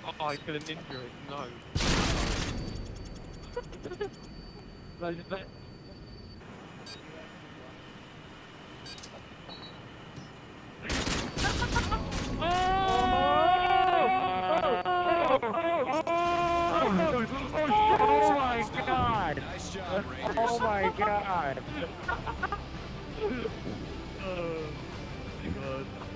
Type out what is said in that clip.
Oh, he's gonna ninja it. No. No, just let. Oh my god! Nice job, Rangers. Oh my god! Oh my god.